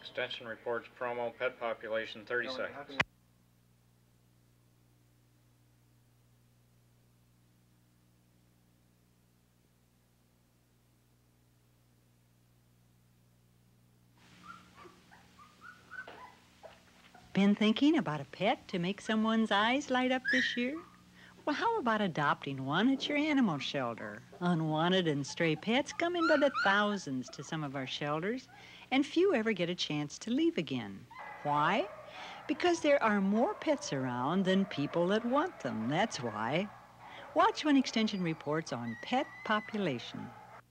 Extension reports promo pet population 30 seconds. Been thinking about a pet to make someone's eyes light up this year? Well, how about adopting one at your animal shelter? Unwanted and stray pets come in by the thousands to some of our shelters, and few ever get a chance to leave again. Why? Because there are more pets around than people that want them, that's why. Watch when Extension reports on pet population.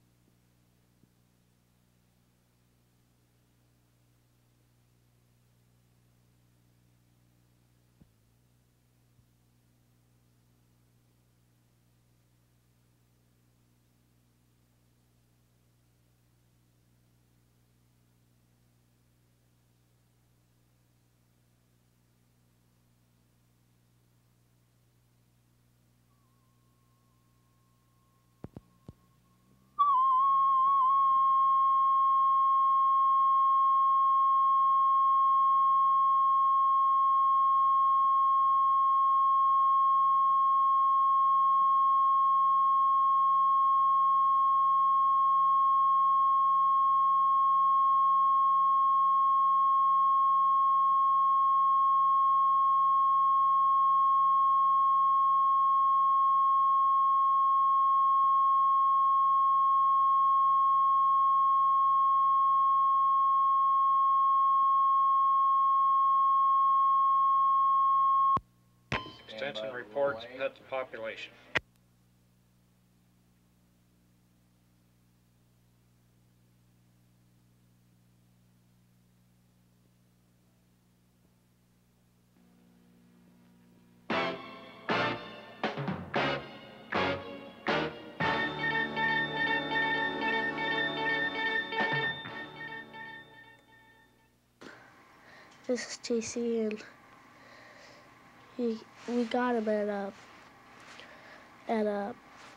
Extension reports pet population. This is TC, and we got him at a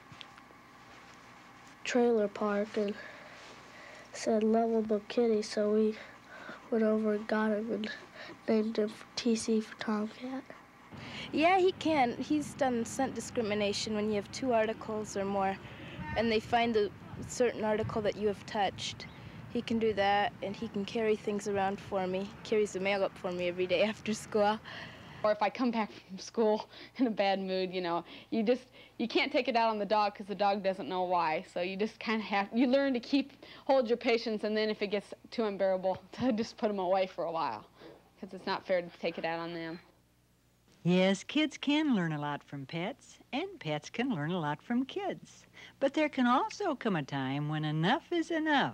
trailer park and said lovable kitty, so we went over and got him and named him TC for Tomcat. Yeah, he can. He's done scent discrimination when you have 2 articles or more and they find a certain article that you have touched. He can do that, and he can carry things around for me. Carries the mail up for me every day after school. Or if I come back from school in a bad mood, you know, you can't take it out on the dog because the dog doesn't know why. So you just kind of you learn to hold your patience, and then if it gets too unbearable, to just put them away for a while, because it's not fair to take it out on them. Yes, kids can learn a lot from pets, and pets can learn a lot from kids. But there can also come a time when enough is enough.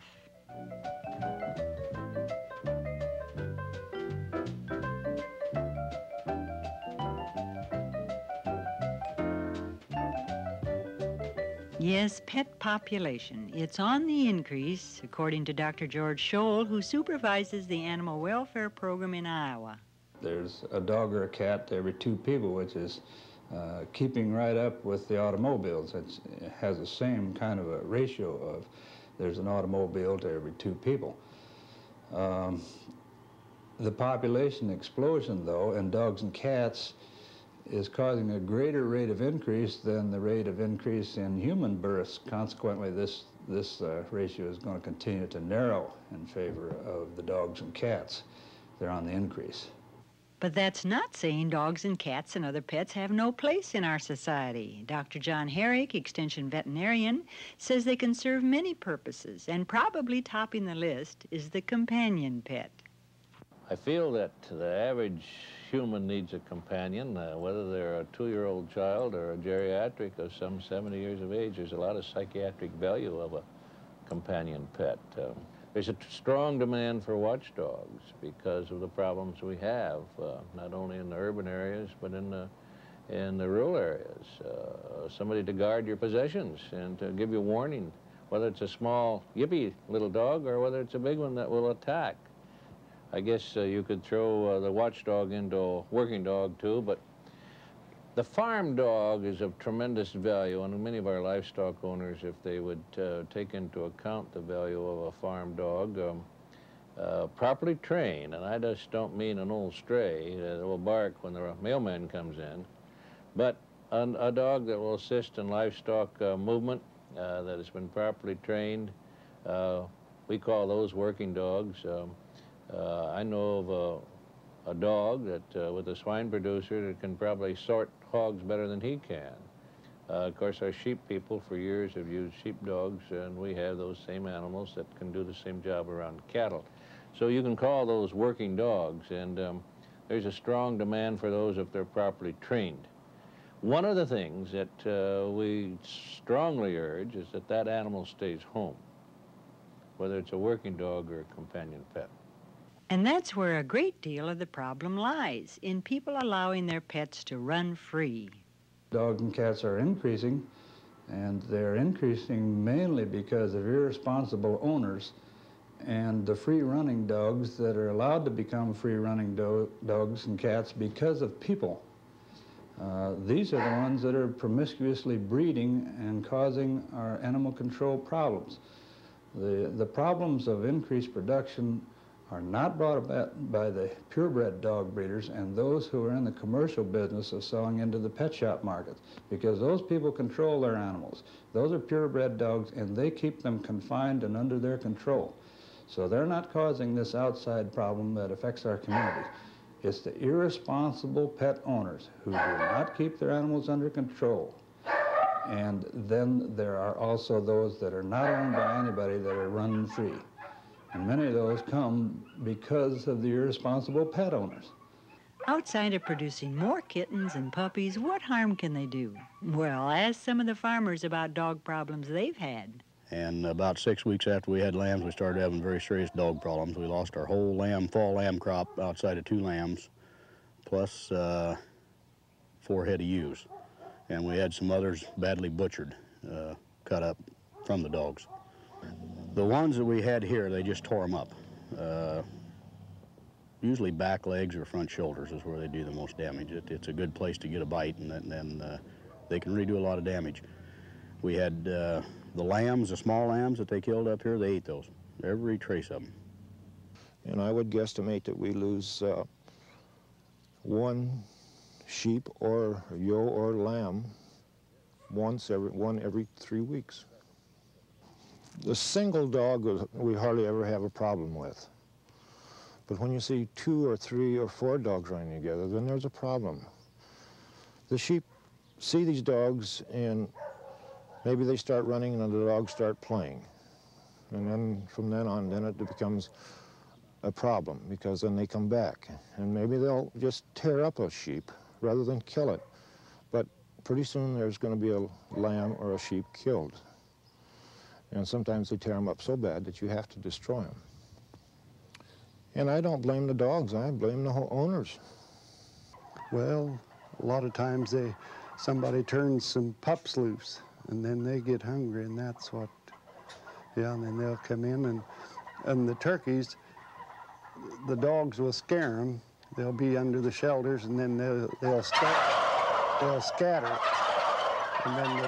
Yes, pet population. It's on the increase, according to Dr. George Scholl, who supervises the animal welfare program in Iowa. There's a dog or a cat to every 2 people, which is keeping right up with the automobiles. It has the same kind of a ratio of there's an automobile to every 2 people. The population explosion, though, in dogs and cats is causing a greater rate of increase than the rate of increase in human births. Consequently, this ratio is going to continue to narrow in favor of the dogs and cats. They're on the increase. But that's not saying dogs and cats and other pets have no place in our society. Dr. John Herrick, Extension veterinarian, says they can serve many purposes, and probably topping the list is the companion pet. I feel that the average human needs a companion, whether they're a 2-year-old child or a geriatric of some 70 years of age. There's a lot of psychiatric value of a companion pet. There's a strong demand for watchdogs because of the problems we have, not only in the urban areas, but in the rural areas. Somebody to guard your possessions and to give you warning, whether it's a small, yippy little dog or whether it's a big one that will attack. I guess you could throw the watchdog into a working dog too, but the farm dog is of tremendous value, and many of our livestock owners, if they would take into account the value of a farm dog, properly trained, and I just don't mean an old stray that will bark when the mailman comes in, but a dog that will assist in livestock movement, that has been properly trained. We call those working dogs. I know of a dog that with a swine producer that can probably sort hogs better than he can. Of course, our sheep people for years have used sheep dogs, and we have those same animals that can do the same job around cattle. So you can call those working dogs, and there's a strong demand for those if they're properly trained. One of the things that we strongly urge is that that animal stays home, whether it's a working dog or a companion pet. And that's where a great deal of the problem lies, in people allowing their pets to run free. Dogs and cats are increasing, and they're increasing mainly because of irresponsible owners and the free-running dogs that are allowed to become free-running dogs and cats because of people. These are the ones that are promiscuously breeding and causing our animal control problems. The problems of increased production are not brought about by the purebred dog breeders and those who are in the commercial business of selling into the pet shop markets, because those people control their animals. Those are purebred dogs, and they keep them confined and under their control. So they're not causing this outside problem that affects our community. It's the irresponsible pet owners who do not keep their animals under control. And then there are also those that are not owned by anybody that are running free. And many of those come because of the irresponsible pet owners. Outside of producing more kittens and puppies, what harm can they do? Well, ask some of the farmers about dog problems they've had. And about 6 weeks after we had lambs, we started having very serious dog problems. We lost our whole fall lamb crop outside of 2 lambs, plus 4 head of ewes. And we had some others badly butchered, cut up from the dogs. The ones that we had here, they just tore them up. Usually back legs or front shoulders is where they do the most damage. It's a good place to get a bite, and then they can really do a lot of damage. We had the lambs, the small lambs that they killed up here, they ate those, every trace of them. And I would guesstimate that we lose 1 sheep or ewe or lamb one every 3 weeks. The single dog we hardly ever have a problem with. But when you see 2 or 3 or 4 dogs running together, then there's a problem. The sheep see these dogs, and maybe they start running and the dogs start playing. And then from then on, then it becomes a problem, because then they come back. And maybe they'll just tear up a sheep rather than kill it. But pretty soon there's going to be a lamb or a sheep killed. And sometimes they tear them up so bad that you have to destroy them. And I don't blame the dogs, I blame the whole owners. Well, a lot of times somebody turns some pups loose, and then they get hungry, and that's what, yeah, and then they'll come in, and the turkeys, the dogs will scare them. They'll be under the shelters, and then they'll scatter, and then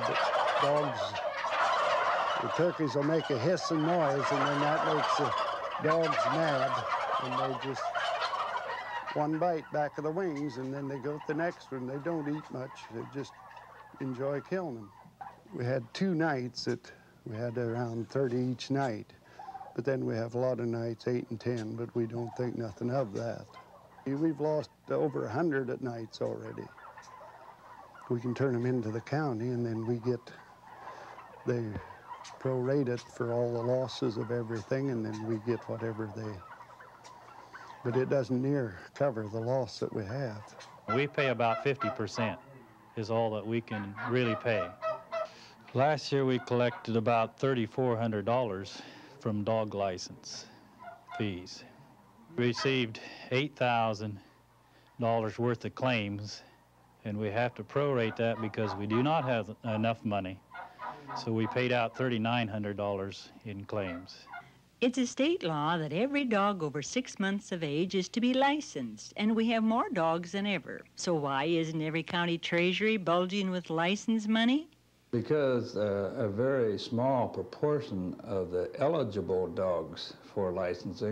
the turkeys will make a hissing noise, and then that makes the dogs mad, and they just one bite back of the wings, and then they go to the next one. They don't eat much. They just enjoy killing them. We had 2 nights that we had around 30 each night, but then we have a lot of nights 8 and 10, but we don't think nothing of that. We've lost over 100 at nights already. We can turn them into the county, and then they prorate it for all the losses of everything, and then we get whatever but it doesn't near cover the loss that we have. We pay about 50% is all that we can really pay. Last year we collected about $3,400 from dog license fees. We received $8,000 worth of claims, and we have to prorate that because we do not have enough money. So we paid out $3,900 in claims. It's a state law that every dog over 6 months of age is to be licensed, and we have more dogs than ever. So why isn't every county treasury bulging with license money? Because a very small proportion of the eligible dogs for licensing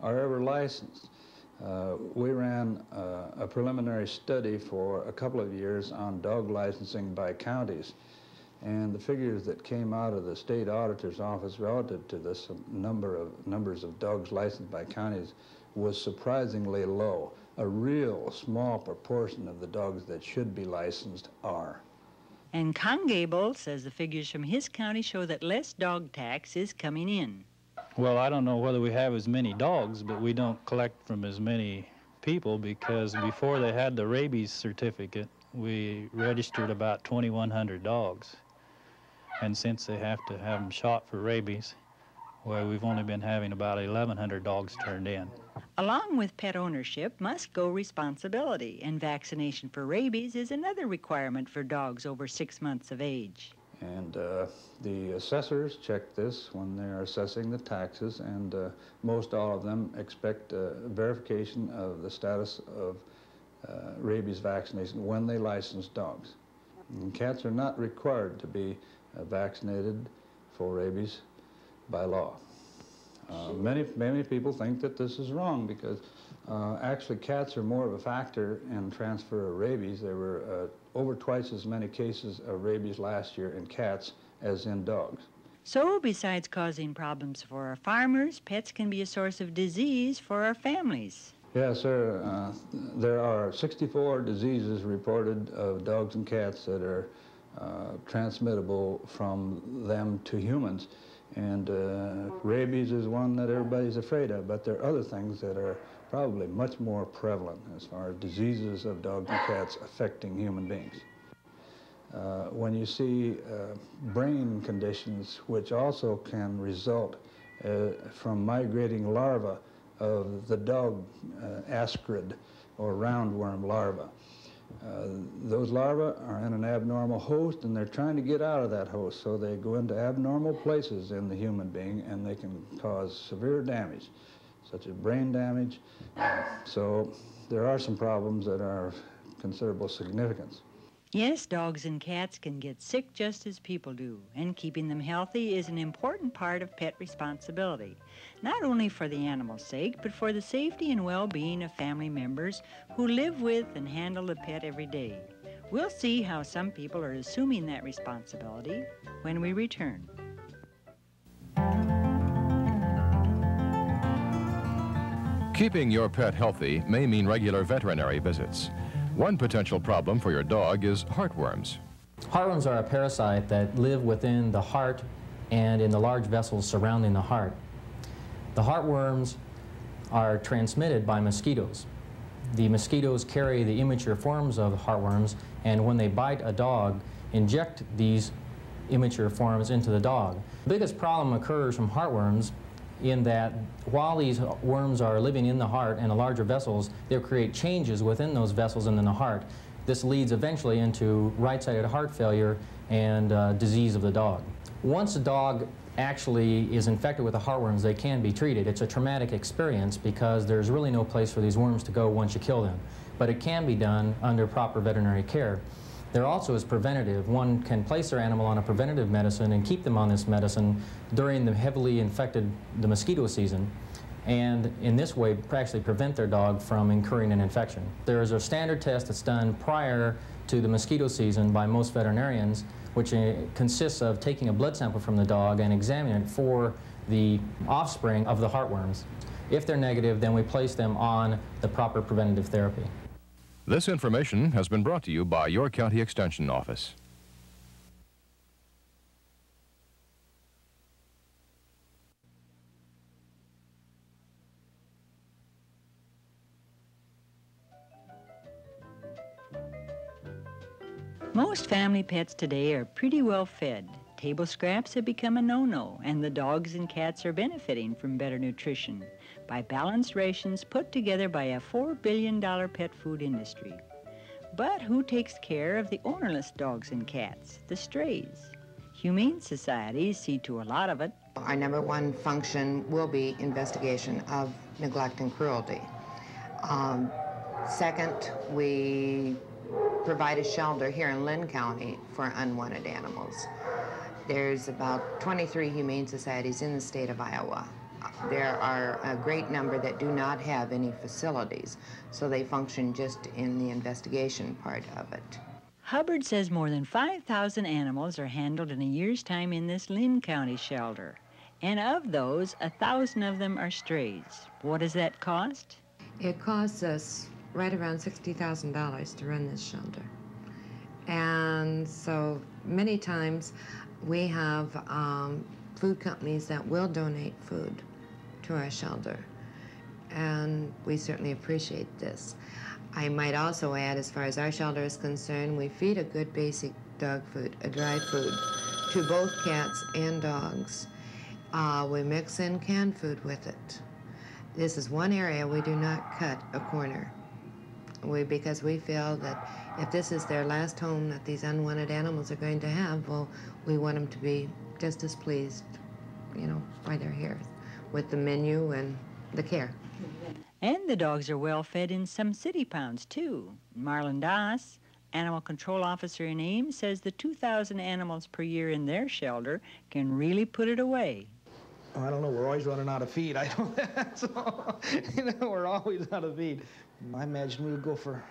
are ever licensed. We ran a preliminary study for a couple of years on dog licensing by counties, and the figures that came out of the state auditor's office relative to this numbers of dogs licensed by counties was surprisingly low. A real small proportion of the dogs that should be licensed are. And Congable says the figures from his county show that less dog tax is coming in. Well, I don't know whether we have as many dogs, but we don't collect from as many people because before they had the rabies certificate, we registered about 2,100 dogs. And since they have to have them shot for rabies, well, we've only been having about 1,100 dogs turned in. Along with pet ownership must go responsibility, and vaccination for rabies is another requirement for dogs over 6 months of age. And the assessors check this when they're assessing the taxes, and most all of them expect verification of the status of rabies vaccination when they license dogs. And cats are not required to be vaccinated for rabies by law. Many people think that this is wrong because actually cats are more of a factor in transfer of rabies. There were over twice as many cases of rabies last year in cats as in dogs. So besides causing problems for our farmers, pets can be a source of disease for our families. Yes, sir. There are 64 diseases reported of dogs and cats that are transmittable from them to humans. And rabies is one that everybody's afraid of, but there are other things that are probably much more prevalent as far as diseases of dogs and cats affecting human beings. When you see brain conditions, which also can result from migrating larvae of the dog ascarid or roundworm larvae. Those larvae are in an abnormal host and they're trying to get out of that host, so they go into abnormal places in the human being and they can cause severe damage, such as brain damage. So there are some problems that are of considerable significance. Yes, dogs and cats can get sick just as people do, and keeping them healthy is an important part of pet responsibility, not only for the animal's sake, but for the safety and well-being of family members who live with and handle the pet every day. We'll see how some people are assuming that responsibility when we return. Keeping your pet healthy may mean regular veterinary visits. One potential problem for your dog is heartworms. Heartworms are a parasite that live within the heart and in the large vessels surrounding the heart. The heartworms are transmitted by mosquitoes. The mosquitoes carry the immature forms of heartworms, and when they bite a dog, inject these immature forms into the dog. The biggest problem occurs from heartworms in that while these worms are living in the heart and the larger vessels, they'll create changes within those vessels and in the heart. This leads eventually into right-sided heart failure and disease of the dog. Once a dog actually is infected with the heartworms, they can be treated. It's a traumatic experience because there's really no place for these worms to go once you kill them. But it can be done under proper veterinary care. There also is preventative. One can place their animal on a preventative medicine and keep them on this medicine during the heavily infected mosquito season, and in this way actually prevent their dog from incurring an infection. There is a standard test that's done prior to the mosquito season by most veterinarians, which consists of taking a blood sample from the dog and examining it for the offspring of the heartworms. If they're negative, then we place them on the proper preventative therapy. This information has been brought to you by your county extension office. Most family pets today are pretty well fed. Table scraps have become a no-no, and the dogs and cats are benefiting from better nutrition by balanced rations put together by a $4 billion pet food industry. But who takes care of the ownerless dogs and cats, the strays? Humane societies see to a lot of it. Our number one function will be investigation of neglect and cruelty. Second, we provide a shelter here in Lynn County for unwanted animals. There's about 23 humane societies in the state of Iowa. there are a great number that do not have any facilities, so they function just in the investigation part of it. Hubbard says more than 5,000 animals are handled in a year's time in this Lynn County shelter. And of those, 1,000 of them are strays. What does that cost? It costs us right around $60,000 to run this shelter. And so many times we have food companies that will donate food to our shelter. And we certainly appreciate this. I might also add, as far as our shelter is concerned, we feed a good basic dog food, a dry food, to both cats and dogs. We mix in canned food with it. This is one area we do not cut a corner. Because we feel that if this is their last home that these unwanted animals are going to have, well, we want them to be just as pleased, you know, why they're here, with the menu and the care. And the dogs are well fed in some city pounds, too. Marlon Das, animal control officer in Ames, says the 2,000 animals per year in their shelter can really put it away. I don't know, we're always running out of feed. I don't, that's all. You know, we're always out of feed. I imagine we would go for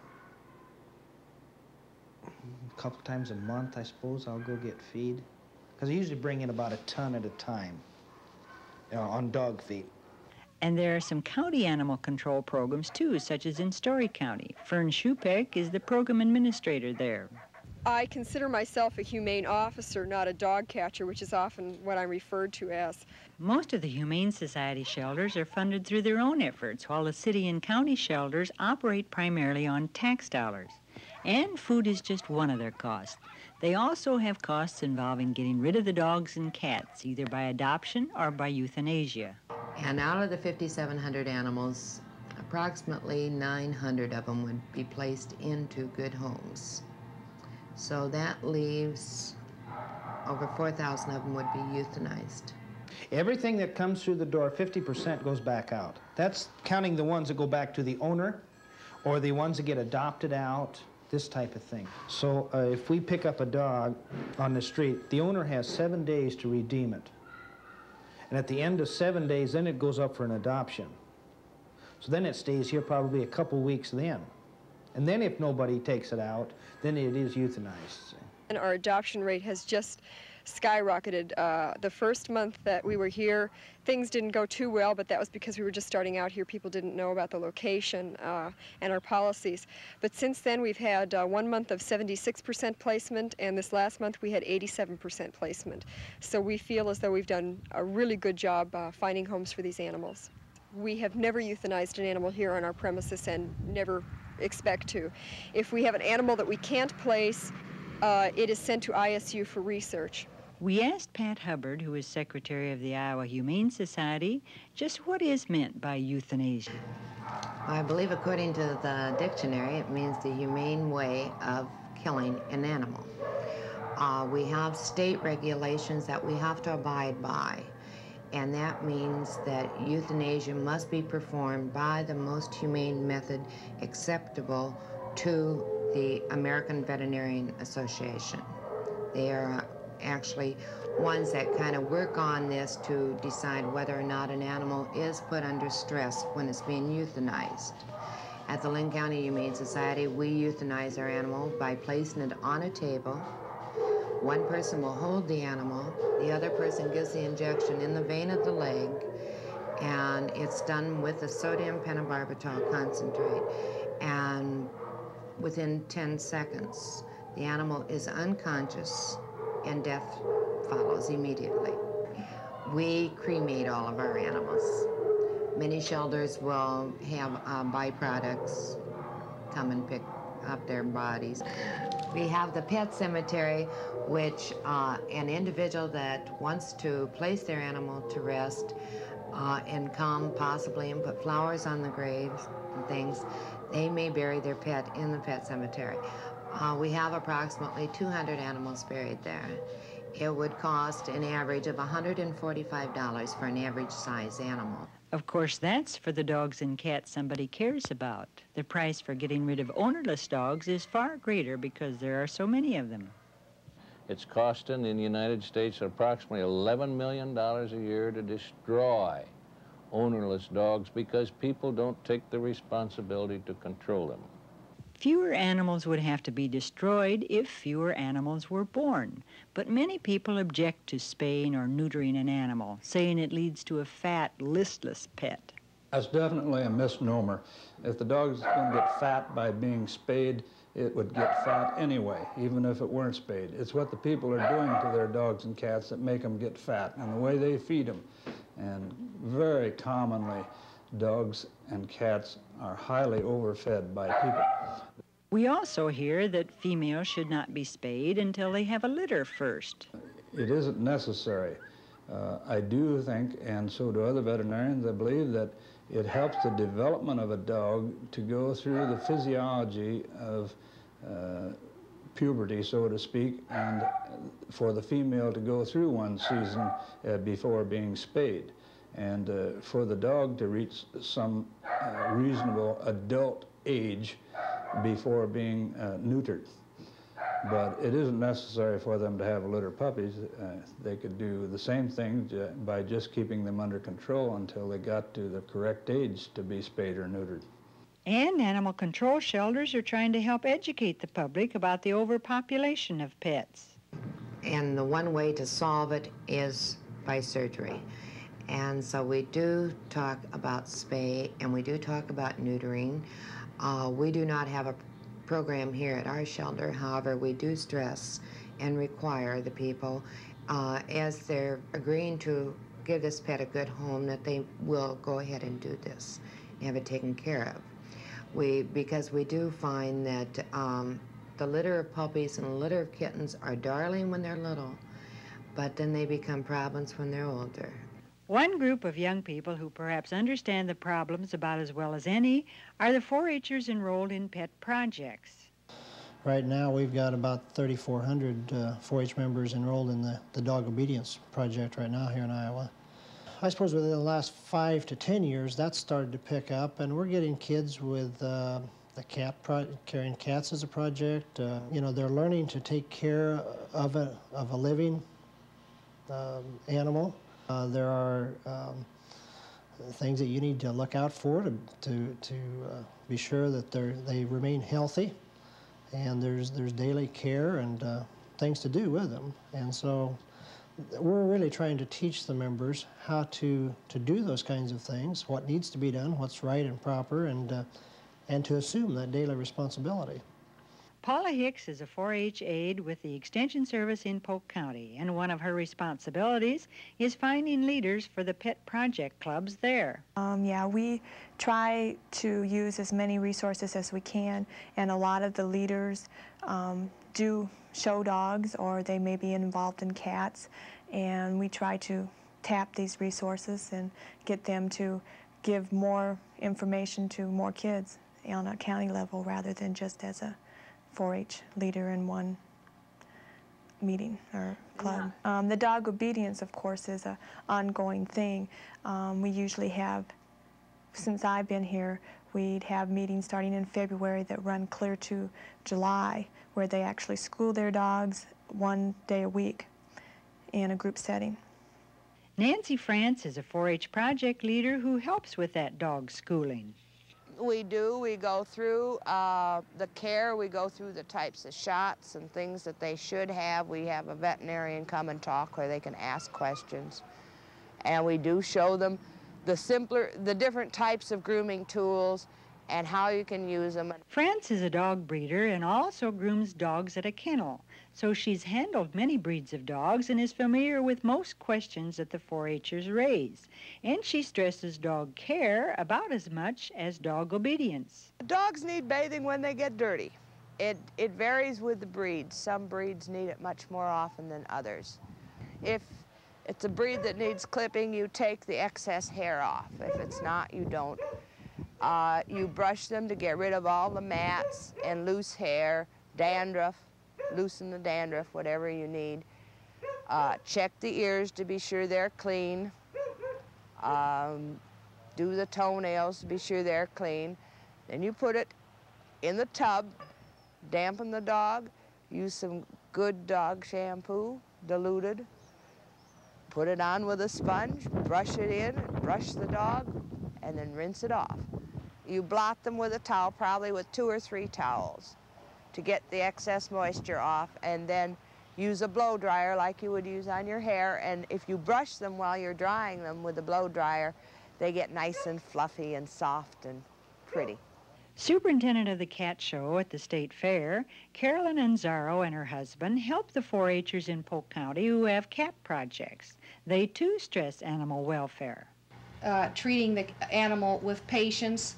a couple times a month, I suppose. I'll go get feed. Because I usually bring in about a ton at a time, you know, on dog feed. And there are some county animal control programs, too, such as in Story County. Fern Schupeck is the program administrator there. I consider myself a humane officer, not a dog catcher, which is often what I'm referred to as. Most of the Humane Society shelters are funded through their own efforts, while the city and county shelters operate primarily on tax dollars. And food is just one of their costs. They also have costs involving getting rid of the dogs and cats, either by adoption or by euthanasia. And out of the 5,700 animals, approximately 900 of them would be placed into good homes. So that leaves over 4,000 of them would be euthanized. Everything that comes through the door, 50% goes back out. That's counting the ones that go back to the owner or the ones that get adopted out, this type of thing. So if we pick up a dog on the street, the owner has 7 days to redeem it. And at the end of 7 days, then it goes up for an adoption. So then it stays here probably a couple weeks then. And then if nobody takes it out, then it is euthanized. And our adoption rate has just skyrocketed. The first month that we were here, things didn't go too well, but that was because we were just starting out here. People didn't know about the location and our policies. But since then, we've had 1 month of 76% placement, and this last month we had 87% placement. So we feel as though we've done a really good job finding homes for these animals. We have never euthanized an animal here on our premises and never expect to. If we have an animal that we can't place, it is sent to ISU for research. We asked Pat Hubbard, who is secretary of the Iowa Humane Society, just what is meant by euthanasia. I believe according to the dictionary, it means the humane way of killing an animal. We have state regulations that we have to abide by. And that means that euthanasia must be performed by the most humane method acceptable to the American Veterinarian Association. They are actually ones that kind of work on this to decide whether or not an animal is put under stress when it's being euthanized. At the Lynn County Humane Society, we euthanize our animal by placing it on a table. One person will hold the animal, the other person gives the injection in the vein of the leg, and it's done with a sodium pentobarbital concentrate. And within 10 seconds, the animal is unconscious and death follows immediately. We cremate all of our animals. Many shelters will have byproducts come and pick up their bodies. We have the pet cemetery, which an individual that wants to place their animal to rest and come possibly and put flowers on the graves and things, they may bury their pet in the pet cemetery. We have approximately 200 animals buried there. It would cost an average of $145 for an average size animal. Of course, that's for the dogs and cats somebody cares about. The price for getting rid of ownerless dogs is far greater because there are so many of them. It's costing in the United States approximately $11 million a year to destroy ownerless dogs because people don't take the responsibility to control them. Fewer animals would have to be destroyed if fewer animals were born. But many people object to spaying or neutering an animal, saying it leads to a fat, listless pet. That's definitely a misnomer. If the dog's going to get fat by being spayed, it would get fat anyway, even if it weren't spayed. It's what the people are doing to their dogs and cats that make them get fat, and the way they feed them. And very commonly, dogs and cats are highly overfed by people. We also hear that females should not be spayed until they have a litter first. It isn't necessary. I do think, and so do other veterinarians, I believe that it helps the development of a dog to go through the physiology of puberty, so to speak, and for the female to go through one season before being spayed, and for the dog to reach some reasonable adult age before being neutered. But it isn't necessary for them to have litter puppies. They could do the same thing by just keeping them under control until they got to the correct age to be spayed or neutered. And animal control shelters are trying to help educate the public about the overpopulation of pets. And the one way to solve it is by surgery. And so we do talk about spay and we do talk about neutering. We do not have a program here at our shelter. However, we do stress and require the people, as they're agreeing to give this pet a good home, that they will go ahead and do this, have it taken care of. Because we do find that the litter of puppies and the litter of kittens are darling when they're little, but then they become problems when they're older. One group of young people who perhaps understand the problems about as well as any are the 4-H'ers enrolled in pet projects. Right now we've got about 3,400 4-H members enrolled in the dog obedience project right now here in Iowa. I suppose within the last 5 to 10 years that's started to pick up, and we're getting kids with the carrying cats as a project. You know, they're learning to take care of a living animal. There are things that you need to look out for to be sure that they remain healthy, and there's daily care and things to do with them. And so we're really trying to teach the members how to do those kinds of things, what needs to be done, what's right and proper, and to assume that daily responsibility. Paula Hicks is a 4-H aide with the Extension Service in Polk County, and one of her responsibilities is finding leaders for the pet project clubs there. Yeah, we try to use as many resources as we can, and a lot of the leaders do show dogs, or they may be involved in cats, and we try to tap these resources and get them to give more information to more kids on a county level rather than just as a 4-H leader in one meeting or club. Yeah. The dog obedience, of course, is an ongoing thing. We usually have, since I've been here, we'd have meetings starting in February that run clear to July, where they actually school their dogs 1 day a week in a group setting. Nancy France is a 4-H project leader who helps with that dog schooling. We do. We go through the care. We go through the types of shots and things that they should have. We have a veterinarian come and talk where they can ask questions. And we do show them the different types of grooming tools and how you can use them. France is a dog breeder and also grooms dogs at a kennel. So she's handled many breeds of dogs and is familiar with most questions that the 4-H'ers raise. And she stresses dog care about as much as dog obedience. Dogs need bathing when they get dirty. It varies with the breeds. Some breeds need it much more often than others. If it's a breed that needs clipping, you take the excess hair off. If it's not, you don't. You brush them to get rid of all the mats and loose hair, dandruff, loosen the dandruff, whatever you need. Check the ears to be sure they're clean. Do the toenails to be sure they're clean. Then you put it in the tub, dampen the dog, use some good dog shampoo, diluted. Put it on with a sponge, brush it in, brush the dog, and then rinse it off. You blot them with a towel, probably with 2 or 3 towels, to get the excess moisture off, and then use a blow dryer like you would use on your hair, and if you brush them while you're drying them with a blow dryer, they get nice and fluffy and soft and pretty. Superintendent of the cat show at the state fair, Carolyn Anzaro and her husband help the 4-H'ers in Polk County who have cat projects. They too stress animal welfare. Treating the animal with patience,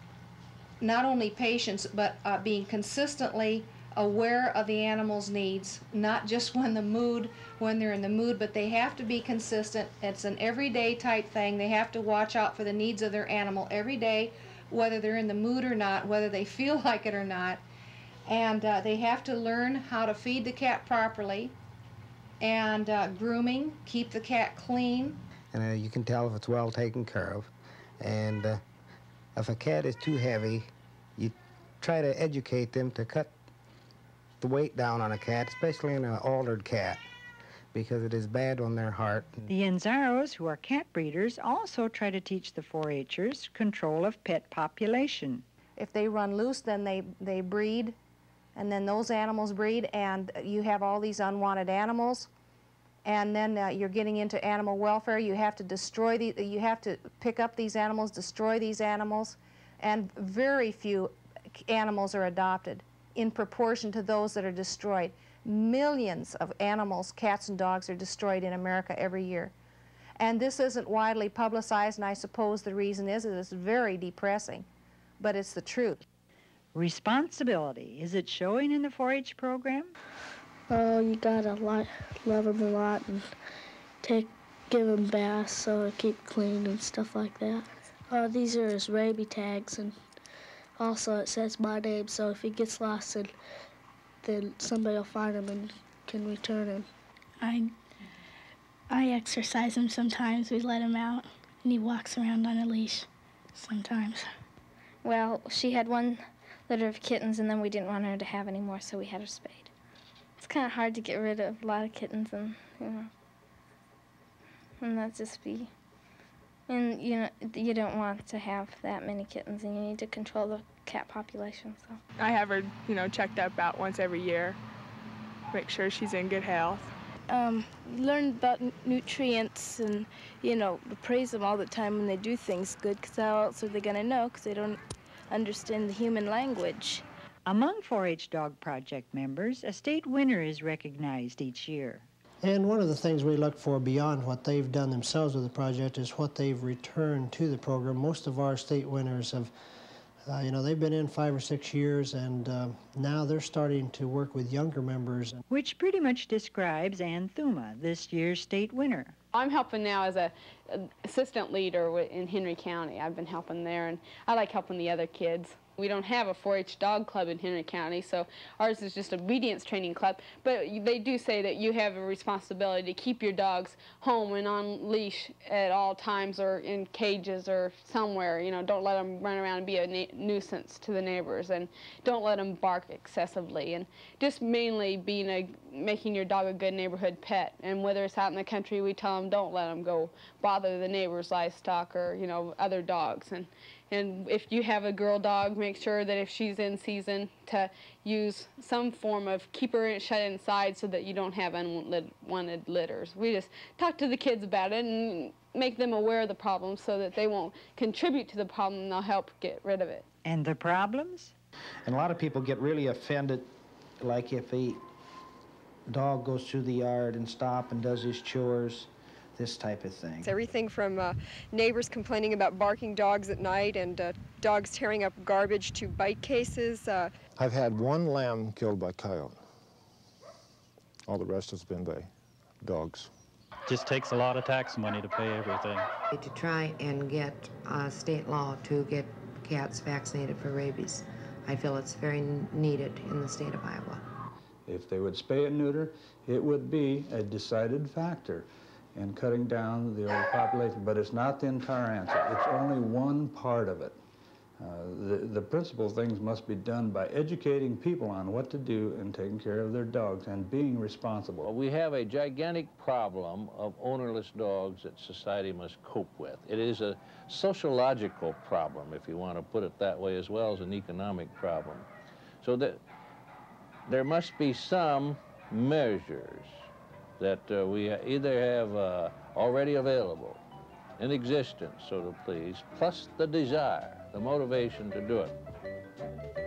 not only patience, but being consistently aware of the animal's needs, not just when they're in the mood, but they have to be consistent. It's an everyday type thing. They have to watch out for the needs of their animal every day, whether they're in the mood or not, whether they feel like it or not. And they have to learn how to feed the cat properly, and grooming, keep the cat clean. And you can tell if it's well taken care of. And if a cat is too heavy, you try to educate them to cut the weight down on a cat, especially in an altered cat, because it is bad on their heart. The Anzaros, who are cat breeders, also try to teach the 4-H'ers control of pet population. If they run loose, then they breed, and then those animals breed, and you have all these unwanted animals, and then you're getting into animal welfare. You have to you have to pick up these animals, destroy these animals, and very few animals are adopted in proportion to those that are destroyed. Millions of animals, cats and dogs, are destroyed in America every year. And this isn't widely publicized, and I suppose the reason is it's very depressing, but it's the truth. Responsibility, is it showing in the 4-H program? Oh, you gotta love them a lot and give them baths so they keep clean and stuff like that. These are his rabies tags, and also it says my name, so if he gets lost, then somebody will find him and can return him. I exercise him sometimes. We let him out, and he walks around on a leash sometimes. Well, she had one litter of kittens, and then we didn't want her to have any more, so we had her spayed. It's kind of hard to get rid of a lot of kittens, and that's just and you don't want to have that many kittens, and you need to control the cat population. So I have her, checked up about once every year, make sure she's in good health. Learn about nutrients, and praise them all the time when they do things good, because how else are they going to know, because they don't understand the human language. Among 4-H Dog Project members, a state winner is recognized each year. And one of the things we look for beyond what they've done themselves with the project is what they've returned to the program. Most of our state winners have, they've been in 5 or 6 years, and now they're starting to work with younger members. Which pretty much describes Ann Thuma, this year's state winner. I'm helping now as an assistant leader in Henry County. I've been helping there, and I like helping the other kids. We don't have a 4-H dog club in Henry County, so ours is just an obedience training club. But they do say that you have a responsibility to keep your dogs home and on leash at all times, or in cages or somewhere. Don't let them run around and be a nuisance to the neighbors, and don't let them bark excessively. And just mainly making your dog a good neighborhood pet. And whether it's out in the country, we tell them don't let them go bother the neighbor's livestock or other dogs. And if you have a girl dog, make sure that if she's in season to use some form of keep her shut inside so that you don't have unwanted litters. We just talk to the kids about it and make them aware of the problem so that they won't contribute to the problem, and they'll help get rid of it. And the problems? And a lot of people get really offended, like if a dog goes through the yard and stops and does his chores, this type of thing. It's everything from neighbors complaining about barking dogs at night and dogs tearing up garbage to bite cases. I've had one lamb killed by coyote. All the rest has been by dogs. Just takes a lot of tax money to pay everything. To try and get state law to get cats vaccinated for rabies. I feel it's very needed in the state of Iowa. If they would spay and neuter, it would be a decided factor in cutting down the overpopulation, but it's not the entire answer. It's only one part of it. The principal things must be done by educating people on what to do in taking care of their dogs and being responsible. Well, we have a gigantic problem of ownerless dogs that society must cope with. It is a sociological problem, if you want to put it that way, as well as an economic problem. So that there must be some measures that we either have already available, in existence, so to please, plus the desire, the motivation to do it.